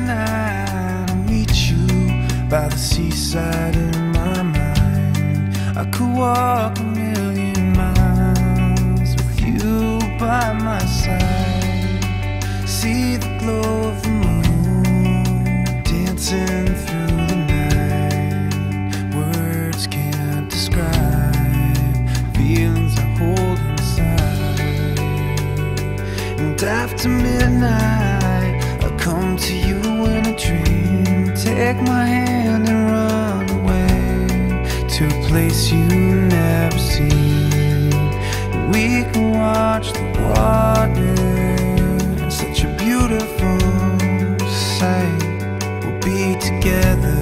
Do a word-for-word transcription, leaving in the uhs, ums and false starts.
midnight, I'll meet you by the seaside in my mind. I could walk a million miles with you by my side. See the glow of the moon dancing through the night. Words can't describe feelings I hold inside. And after midnight, I'll come to you in a dream. Take my hand and run away to a place you never seen. We can watch the water, such a beautiful sight. We'll be together